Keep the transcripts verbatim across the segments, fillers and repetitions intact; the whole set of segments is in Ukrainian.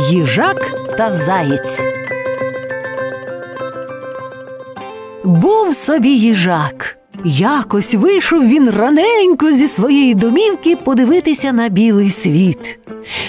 Їжак та заєць. Був собі їжак. Якось вийшов він раненько зі своєї домівки подивитися на білий світ.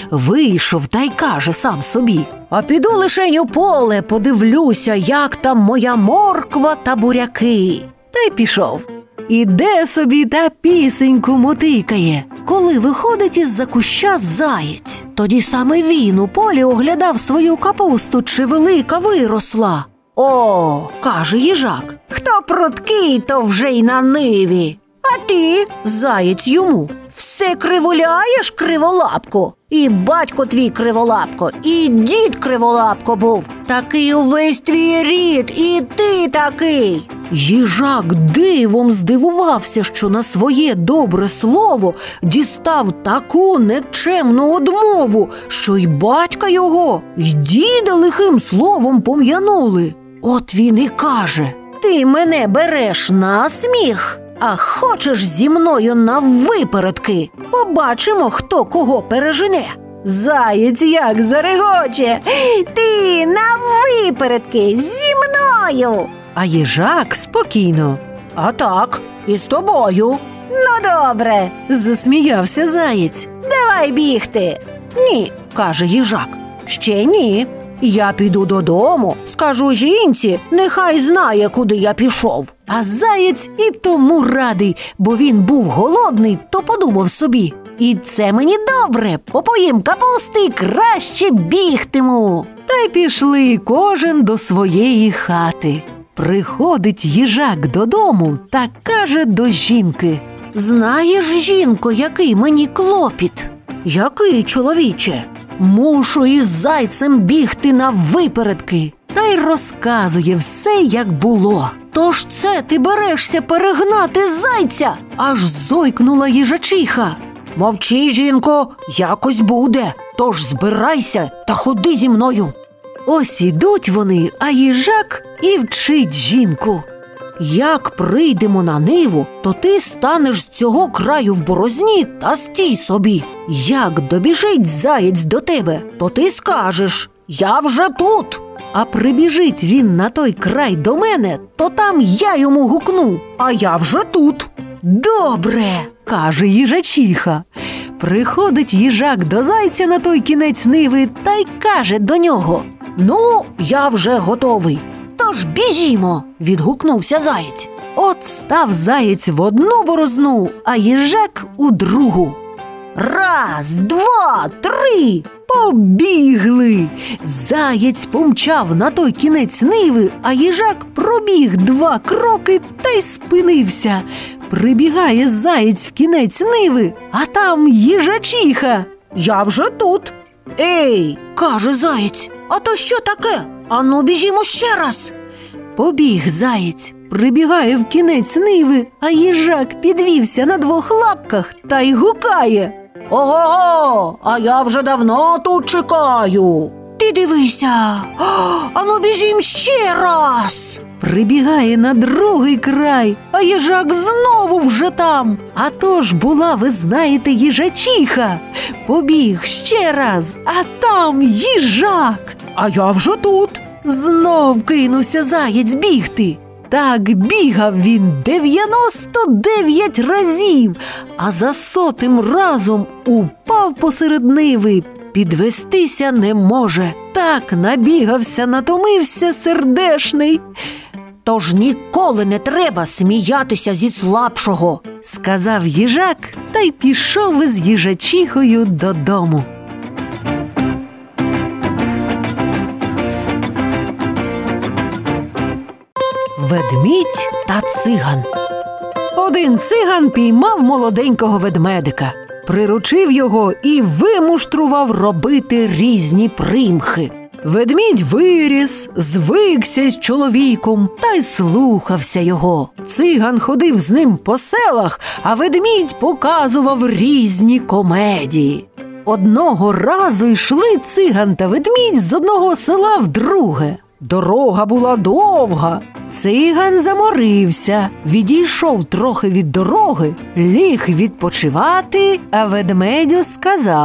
Вийшов та й каже сам собі: «А піду лишень у поле, подивлюся, як там моя морква та буряки». Та й пішов. Іде собі та пісеньку мотикає, коли виходить із-за куща заєць. Тоді саме він у полі оглядав свою капусту, чи велика виросла. «О, – каже їжак, – хто пруткий, то вже й на ниві. А ти, заєць йому, все кривуляєш, криволапко? І батько твій криволапко, і дід криволапко був. Такий увесь твій рід, і ти такий». Їжак дивом здивувався, що на своє добре слово дістав таку никчемну одмову, що й батька його, й діда лихим словом пом'янули. От він і каже: «Ти мене береш на сміх, а хочеш зі мною на випередки? Побачимо, хто кого пережене». Заєць як зарегоче: «Ти на випередки зі мною!» А їжак спокійно: «А так, і з тобою». «Ну добре», – засміявся заєць, – «давай бігти». «Ні», – каже їжак, – «ще ні. Я піду додому, скажу жінці, нехай знає, куди я пішов». А заєць і тому радий, бо він був голодний, то подумав собі: «І це мені добре, попоїм капусти, краще бігтиму». Та й пішли кожен до своєї хати. Приходить їжак додому та каже до жінки: «Знаєш, жінко, який мені клопіт?» «Який, чоловіче?» «Мушу із зайцем бігти на випередки». Та й розказує все, як було. «Тож це ти берешся перегнати зайця?» Аж зойкнула їжачиха. «Мовчи, жінко, якось буде, тож збирайся та ходи зі мною». Ось ідуть вони, а їжак і вчить жінку: «Як прийдемо на ниву, то ти станеш з цього краю в борозні та стій собі. Як добіжить заєць до тебе, то ти скажеш: я вже тут. А прибіжить він на той край до мене, то там я йому гукну: а я вже тут». «Добре», – каже їжачиха. Приходить їжак до зайця на той кінець ниви та й каже до нього: «Ну, я вже готовий. Тож біжімо», – відгукнувся заєць. От став заєць в одну борозну, а їжак у другу. Раз, два, три, побігли! Заєць помчав на той кінець ниви, а їжак пробіг два кроки та й спинився. Прибігає заєць в кінець ниви, а там їжачиха. «Я вже тут». «Ей!» – каже заєць. «А то що таке? Ану, біжімо ще раз». Побіг заєць, прибігає в кінець ниви, а їжак підвівся на двох лапках та й гукає: «Ого-го, а я вже давно тут чекаю». «Ти дивися, ану біжім ще раз». Прибігає на другий край, а їжак знову вже там. А то ж була, ви знаєте, їжачиха. Побіг ще раз, а там їжак. «А я вже тут». Знов кинувся заєць бігти. Так бігав він дев'яносто дев'ять разів, а за сотим разом упав посеред ниви. Підвестися не може. Так набігався, натомився сердешний. «Тож ніколи не треба сміятися зі слабшого», – сказав їжак та й пішов із їжачихою додому. Ведмідь та циган. Один циган піймав молоденького ведмедика, приручив його і вимуштрував робити різні примхи. Ведмідь виріс, звикся з чоловіком та й слухався його. Циган ходив з ним по селах, а ведмідь показував різні комедії. Одного разу йшли циган та ведмідь з одного села в друге. Дорога була довга. Циган заморився, відійшов трохи від дороги, ліг відпочивати, а ведмедю сказав: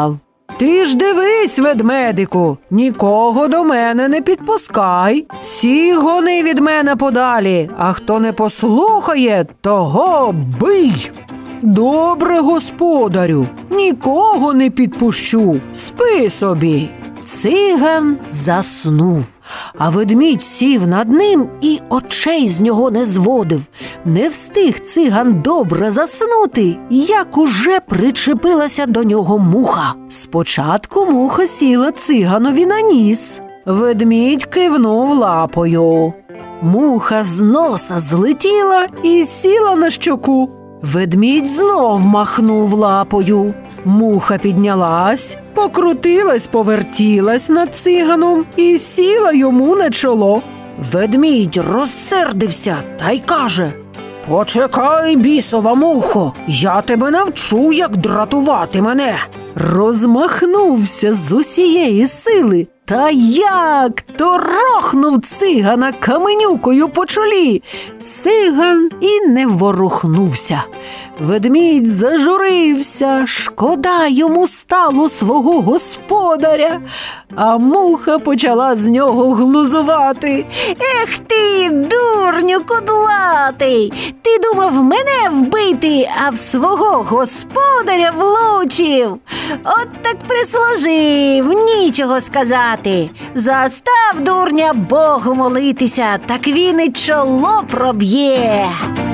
Ти ж дивись, ведмедику, нікого до мене не підпускай. Всіх гони від мене подалі, а хто не послухає, того бий. Добре, господарю, нікого не підпущу, спи собі. Циган заснув, а ведмідь сів над ним і очей з нього не зводив. Не встиг циган добре заснути, як уже причепилася до нього муха. Спочатку муха сіла циганові на ніс. Ведмідь кивнув лапою. Муха з носа злетіла і сіла на щоку. Ведмідь знов махнув лапою. Муха піднялась, покрутилась, повертілась над циганом і сіла йому на чоло. Ведмідь розсердився та й каже: «Почекай, бісова мухо, я тебе навчу, як дратувати мене». Розмахнувся з усієї сили, та як торохнув цигана каменюкою по чолі. Циган і не ворухнувся. Ведмідь зажурився, шкода йому стало свого господаря, а муха почала з нього глузувати. «Ех ти, дурню кудлатий! Ти думав мене вбити, а в свого господаря влучив! От так прислужив, нічого сказати! Застав дурня Богу молитися, так він і чоло проб'є!»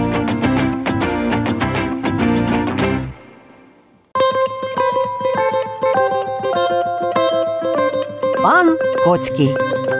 Пан Коцький.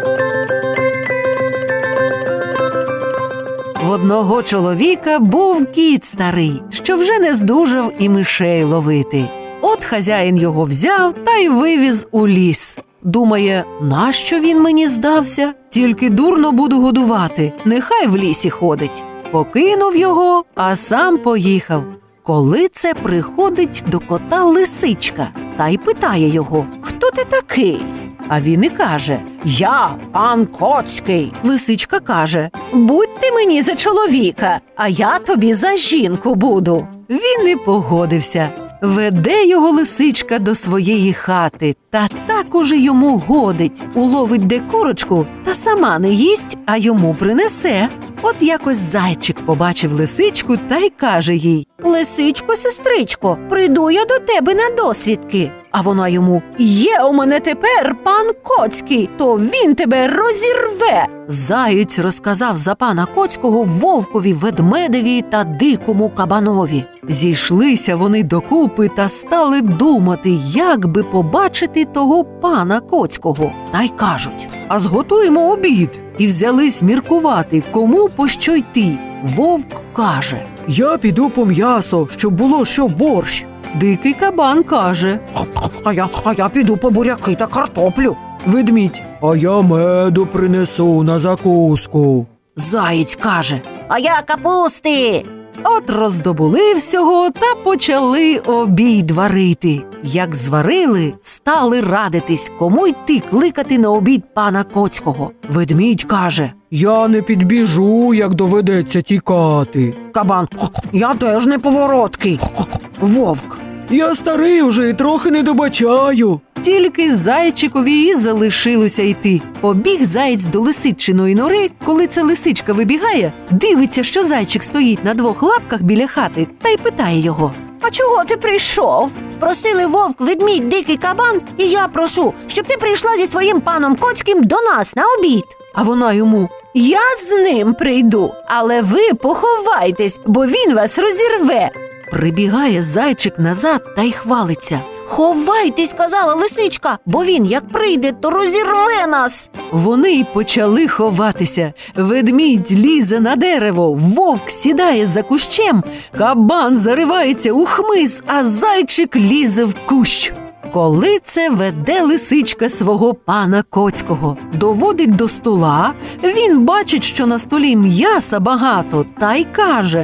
В одного чоловіка був кіт старий, що вже не здужав і мишей ловити. От хазяїн його взяв та й вивіз у ліс. Думає, нащо він мені здався? Тільки дурно буду годувати, нехай в лісі ходить. Покинув його, а сам поїхав. Коли це приходить до кота лисичка та й питає його: «Хто ти такий?» А він і каже: «Я пан Коцький». Лисичка каже: «Будь ти мені за чоловіка, а я тобі за жінку буду». Він і погодився. Веде його лисичка до своєї хати, та так уже йому годить. Уловить де курочку, та сама не їсть, а йому принесе. От якось зайчик побачив лисичку та й каже їй: «Лисичко, сестричко, прийду я до тебе на досвідки». А вона йому: «Є у мене тепер пан Коцький, то він тебе розірве». Заєць розказав за пана Коцького вовкові, ведмедеві та дикому кабанові. Зійшлися вони докупи та стали думати, як би побачити того пана Коцького. Та й кажуть: «А зготуємо обід». І взялись міркувати, кому по що йти. Вовк каже: «Я піду по м'ясо, щоб було що в борщ». Дикий кабан каже: А я, а я піду по буряки та картоплю. Ведмідь: «А я меду принесу на закуску». Заєць каже: «А я капусти». От роздобули всього та почали обід варити. Як зварили, стали радитись, кому йти кликати на обід пана Коцького. Ведмідь каже: «Я не підбіжу, як доведеться тікати». Кабан: «Я теж не повороткий». Вовк: «Я старий уже і трохи не добачаю». Тільки зайчикові і залишилося йти. Побіг заєць до лисичиної нори. Коли ця лисичка вибігає, дивиться, що зайчик стоїть на двох лапках біля хати, та й питає його: «А чого ти прийшов? Просили вовк, ведмідь, дикий кабан, і я прошу, щоб ти прийшла зі своїм паном Коцьким до нас на обід». А вона йому: «Я з ним прийду, але ви поховайтесь, бо він вас розірве». Прибігає зайчик назад та й хвалиться: «Ховайтесь, – сказала лисичка, – бо він, як прийде, то розірве нас». Вони й почали ховатися. Ведмідь лізе на дерево, вовк сідає за кущем, кабан заривається у хмиз, а зайчик лізе в кущ. Коли це веде лисичка свого пана Коцького, доводить до стола, він бачить, що на столі м'яса багато, та й каже: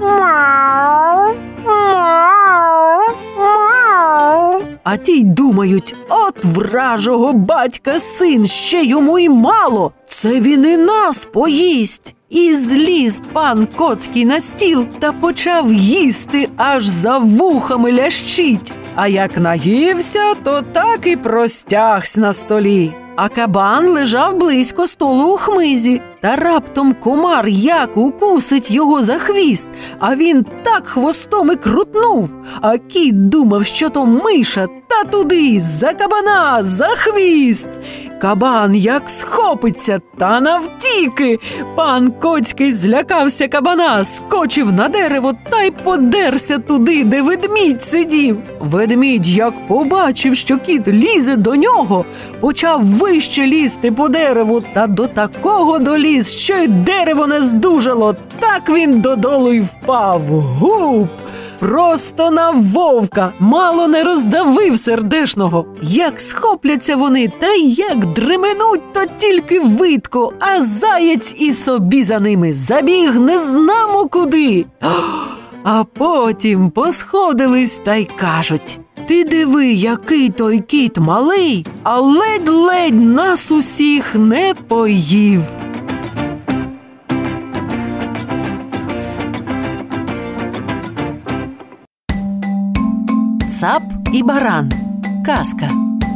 «Мяу, мяу, мяу». А ті й думають: от вражого батька син, ще йому й мало, це він і нас поїсть. І зліз пан Коцький на стіл та почав їсти, аж за вухами лящить. а як наївся, то так і простягсь на столі. А кабан лежав близько столу у хмизі, та раптом комар як укусить його за хвіст, а він так хвостом і крутнув, а кіт думав, що то миша, та туди, за кабана, за хвіст. Кабан як схопиться, та навтіки. Пан Коцький злякався кабана, скочив на дерево та й подерся туди, де ведмідь сидів. Ведмідь, як побачив, що кіт лізе до нього, почав вище лізти по дереву, та до такого доліз, що й дерево не здужало. Так він додолу й впав. Гуп! Просто на вовка, мало не роздавив сердешного. Як схопляться вони, та як дременуть, то тільки видко, а заєць і собі за ними забіг не знамо куди. А потім посходились та й кажуть: ти диви, який той кіт малий, а ледь-ледь нас усіх не поїв. Цап і баран. Казка.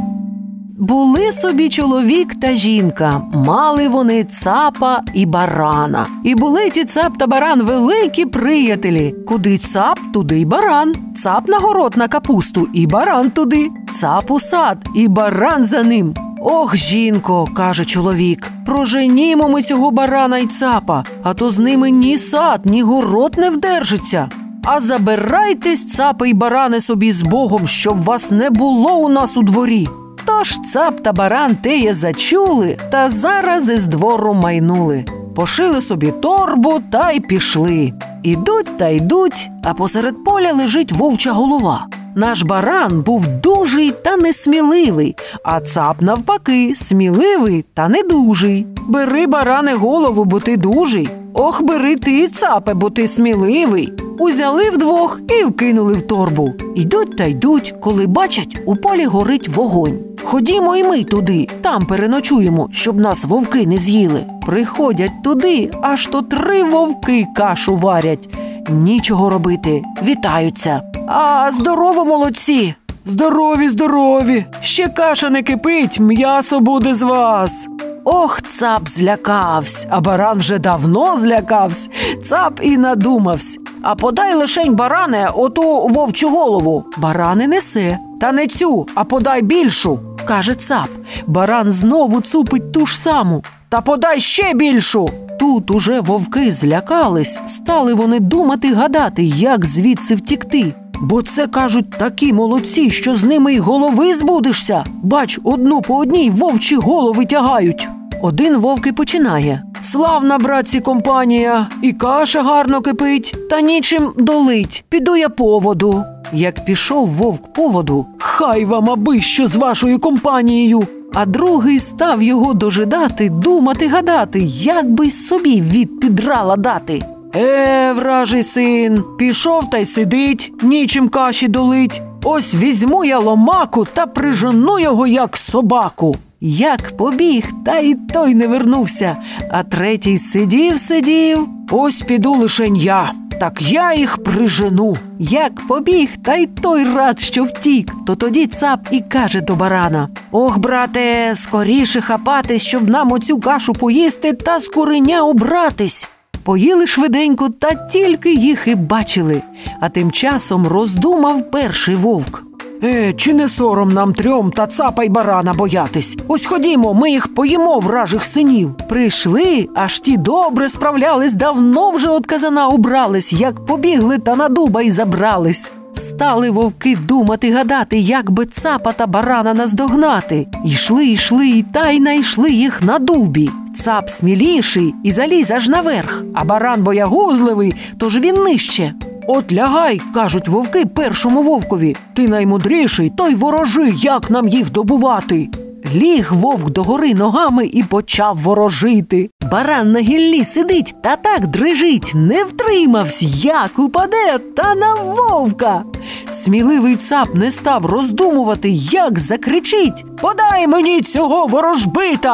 Були собі чоловік та жінка, мали вони цапа і барана. І були ті цап та баран великі приятелі. Куди цап, туди й баран. Цап на город на капусту, і баран туди. Цап у сад, і баран за ним. Ох, жінко, каже чоловік, проженімо ми цього барана й цапа, а то з ними ні сад, ні город не вдержиться. А забирайтесь, цапи й барани, собі з Богом, щоб вас не було у нас у дворі. Тож цап та баран теє зачули, та зараз із двору майнули. Пошили собі торбу та й пішли. Ідуть та йдуть, а посеред поля лежить вовча голова. Наш баран був дужий та несміливий, а цап навпаки сміливий та недужий. Бери, баране, голову, бо ти дужий. Ох, бери ти, цапе, бо ти сміливий. Узяли вдвох і вкинули в торбу. Йдуть та йдуть, коли бачать, у полі горить вогонь. Ходімо і ми туди, там переночуємо, щоб нас вовки не з'їли. Приходять туди, аж то три вовки кашу варять. Нічого робити, вітаються. А здорово, молодці! Здорові, здорові! Ще каша не кипить, м'ясо буде з вас. Ох, цап злякавсь, а баран вже давно злякавсь. Цап і надумавсь. А подай лишень, баране, оту вовчу голову. Баран і несе. Та не цю, а подай більшу, каже цап. Баран знову цупить ту ж саму. Та подай ще більшу. Тут уже вовки злякались, стали вони думати, гадати, як звідси втікти. Бо це, кажуть, такі молодці, що з ними й голови збудешся. Бач, одну по одній вовчі голови тягають. Один вовк і починає. Славна, братці, компанія, і каша гарно кипить, та нічим долить. Піду я по воду. Як пішов вовк по воду, хай вам аби що з вашою компанією. А другий став його дожидати, думати, гадати, як би собі відти драла дати. Е, вражий син, пішов та й сидить, нічим каші долить. Ось візьму я ломаку та прижену його, як собаку. Як побіг, та й той не вернувся. А третій сидів-сидів, ось піду лишень я, так я їх прижену. Як побіг, та й той рад, що втік. То тоді цап і каже до барана: ох, брате, скоріше хапатись, щоб нам оцю кашу поїсти та з куреня убратись. Поїли швиденько, та тільки їх і бачили. А тим часом роздумав перший вовк. Е, чи не сором нам трьом та цапа й барана боятись? Ось ходімо, ми їх поїмо, вражих синів. Прийшли, аж ті добре справлялись, давно вже от казана убрались, як побігли та на дуба й забрались. Стали вовки думати, гадати, як би цапа та барана наздогнати. Йшли, йшли, та й найшли їх на дубі. Цап сміліший і заліз аж наверх, а баран боягузливий, тож він нижче. От лягай, кажуть вовки першому вовкові, ти наймудріший, то й ворожи, як нам їх добувати. Ліг вовк догори ногами і почав ворожити. Баран на гіллі сидить та так дрижить, не втримавсь, як упаде, та на вовка. Сміливий цап не став роздумувати, як закричить: «Подай мені цього ворожбита!»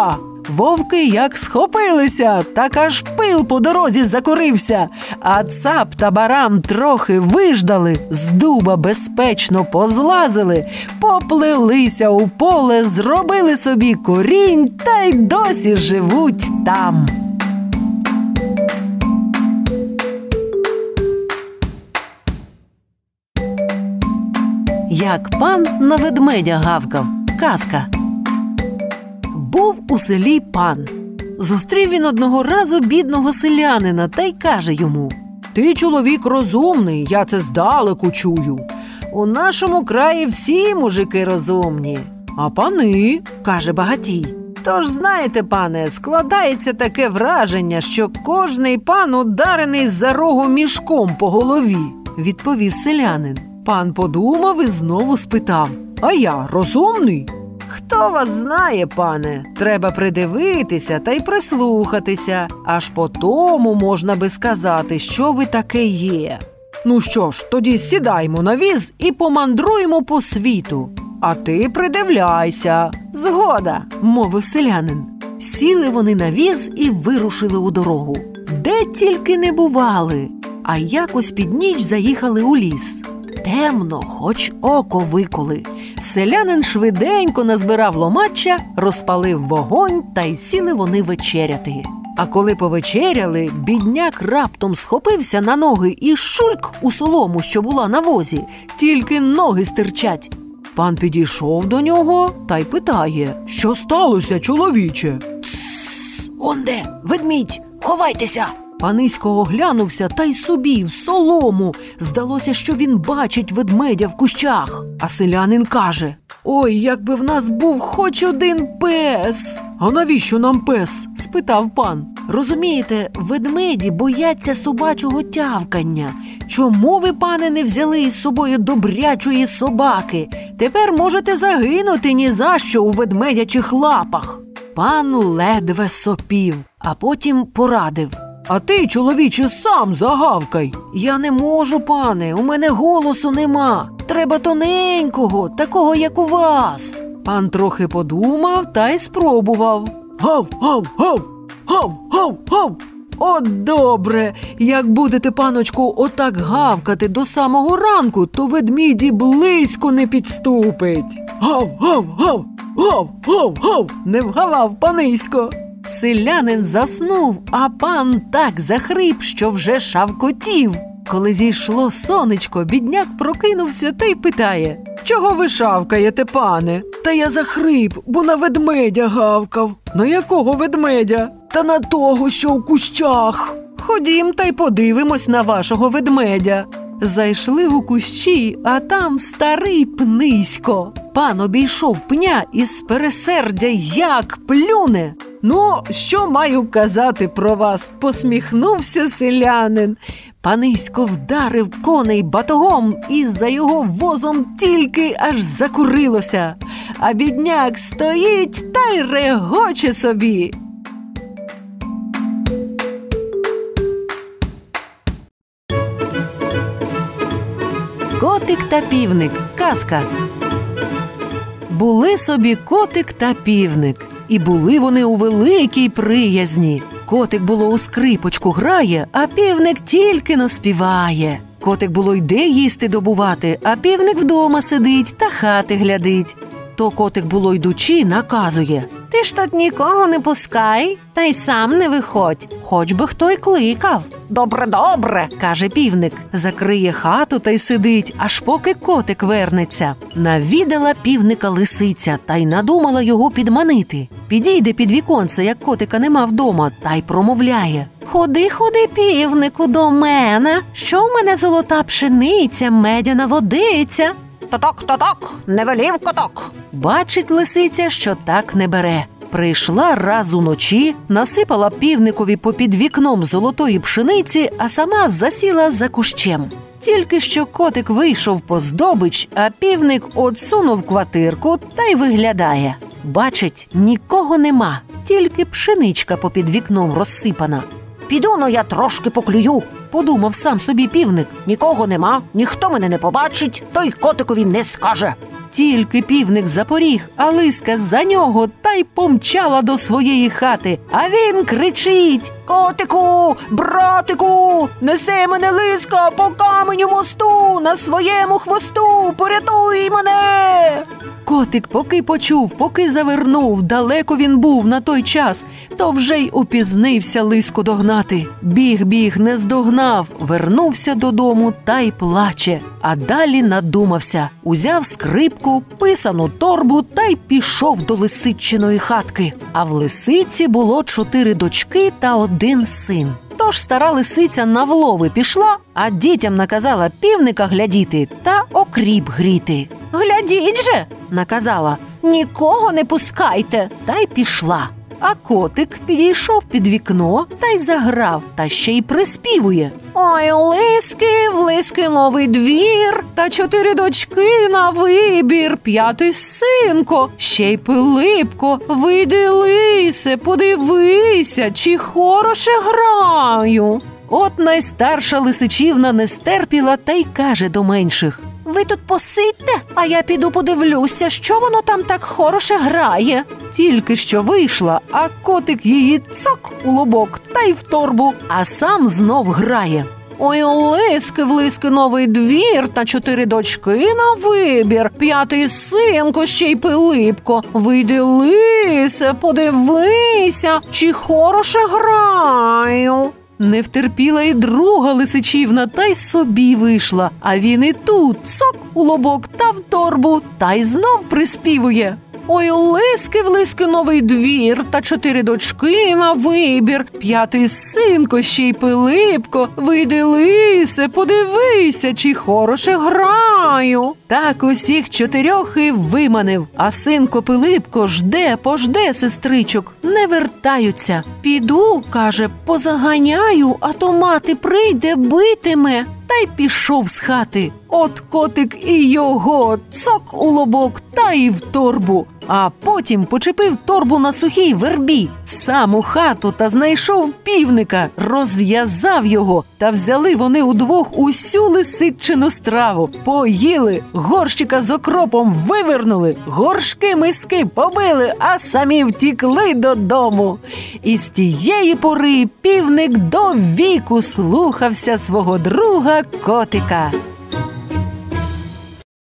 Вовки як схопилися, так аж пил по дорозі закурився, а цап та баран трохи виждали, з дуба безпечно позлазили, поплилися у поле, зробили собі корінь та й досі живуть там. Як пан на ведмедя гавкав. Казка. Був у селі пан. Зустрів він одного разу бідного селянина та й каже йому: «Ти чоловік розумний, я це здалеку чую. У нашому краї всі мужики розумні». «А пани?» – каже багатій. «Тож, знаєте, пане, складається таке враження, що кожний пан ударений за рогу мішком по голові», – відповів селянин. Пан подумав і знову спитав: «А я розумний?» «Хто вас знає, пане? Треба придивитися та й прислухатися. Аж по тому можна би сказати, що ви таке є». «Ну що ж, тоді сідаймо на віз і помандруємо по світу. А ти придивляйся». «Згода», – мовив селянин. Сіли вони на віз і вирушили у дорогу. Де тільки не бували. А якось під ніч заїхали у ліс. Темно, хоч око виколи. Селянин швиденько назбирав ломаччя, розпалив вогонь, та й сіли вони вечеряти. А коли повечеряли, бідняк раптом схопився на ноги і шульк у солому, що була на возі. Тільки ноги стирчать. Пан підійшов до нього та й питає: «Що сталося, чоловіче?» «Тссс, онде, ведмідь, ховайтеся!» Панисько оглянувся та й собі в солому. Здалося, що він бачить ведмедя в кущах. А селянин каже: «Ой, якби в нас був хоч один пес!» «А навіщо нам пес?» – спитав пан. «Розумієте, ведмеді бояться собачого тявкання. Чому ви, пане, не взяли із собою добрячої собаки? Тепер можете загинути ні за що у ведмедячих лапах». Пан ледве сопів, а потім порадив: «А ти, чоловіче, сам загавкай». «Я не можу, пане, у мене голосу нема. Треба тоненького, такого, як у вас». Пан трохи подумав та й спробував. «Гав, гав, гав, гав, гав, гав». «От добре, як будете, паночку, отак гавкати до самого ранку, то ведмідь і близько не підступить». «Гав, гав, гав, гав, гав, гав», не вгавав панисько. Селянин заснув, а пан так захрип, що вже шавкотів. Коли зійшло сонечко, бідняк прокинувся та й питає: «Чого ви шавкаєте, пане?» «Та я захрип, бо на ведмедя гавкав». «На якого ведмедя?» «Та на того, що в кущах». «Ходім та й подивимось на вашого ведмедя». Зайшли у кущі, а там старий пнисько. Пан обійшов пня і з пересердя як плюне. «Ну, що маю казати про вас?» – посміхнувся селянин. Панисько вдарив коней батогом, і за його возом тільки аж закурилося. А бідняк стоїть та й регоче собі. Котик та півник. Казка. Були собі котик та півник, і були вони у великій приязні. Котик було у скрипочку грає, а півник тільки наспіває. Котик було йде їсти добувати, а півник вдома сидить та хати глядить. То котик було йдучи наказує: «Ти ж тут нікого не пускай, та й сам не виходь, хоч би хто й кликав». «Добре, добре», – каже півник, закриє хату та й сидить, аж поки котик вернеться. Навідала півника лисиця та й надумала його підманити. Підійде під віконце, як котика нема вдома, та й промовляє: «Ходи, ходи, півнику, до мене, що в мене золота пшениця, медяна водиця». «Тоток, тоток, не велів коток». Бачить лисиця, що так не бере. Прийшла раз уночі, насипала півникові попід вікном золотої пшениці, а сама засіла за кущем. Тільки що котик вийшов по здобич, а півник одсунув квартирку та й виглядає. Бачить, нікого нема, тільки пшеничка попід вікном розсипана. «Піду, ну я трошки поклюю», – подумав сам собі півник. «Нікого нема, ніхто мене не побачить, то й котикові не скаже». Тільки півник запоріг, а лиска за нього та й помчала до своєї хати. А він кричить: Котику, братику, несе мене лиска по каменю мосту, на своєму хвосту, порятуй мене! Котик поки почув, поки завернув, далеко він був на той час, то вже й упізнився лиску догнати. Біг-біг, не здогнав, вернувся додому та й плаче. А далі надумався, узяв скрипку, писану торбу та й пішов до лисичиної хатки. А в лисиці було чотири дочки та один син. Тож стара лисиця на влови пішла, а дітям наказала півника глядіти та окріп гріти. Глядіть же, наказала, нікого не пускайте. та й пішла. А котик підійшов під вікно та й заграв, та ще й приспівує. Ой, у лиски, в лиски новий двір, Та чотири дочки на вибір, п'ятий синко, ще й Пилипко. Вийди, лисе, подивися, чи хороше граю. От найстарша лисичівна не стерпіла та й каже до менших: ви тут посидьте, а я піду подивлюся, що воно там так хороше грає. Тільки що вийшла, а котик її цок у лобок та й в торбу, а сам знов грає. Ой, у лиски, в лиски новий двір, та чотири дочки на вибір, п'ятий синко, ще й Пилипко. Вийди, лисе, подивися, чи хороше граю. Не втерпіла і друга лисичівна, та й собі вийшла, а він і тут цок у лобок та в торбу, та й знов приспівує. Ой, у лиски, в лиски новий двір, та чотири дочки на вибір, П'ятий синко, ще й Пилипко. Вийди, лисе, подивися, чи хороше граю. Так усіх чотирьох і виманив, а синко Пилипко жде, пожде сестричок, не вертаються. Піду, каже, позаганяю, а то мати прийде, битиме. Та й пішов з хати. От котик і його цок у лобок та й в торбу. А потім почепив торбу на сухій вербі, сам у хату та знайшов півника, розв'язав його, та взяли вони удвох усю лисичину страву. Поїли, горщика з окропом вивернули, горшки миски побили, а самі втікли додому. І з тієї пори півник до віку слухався свого друга котика.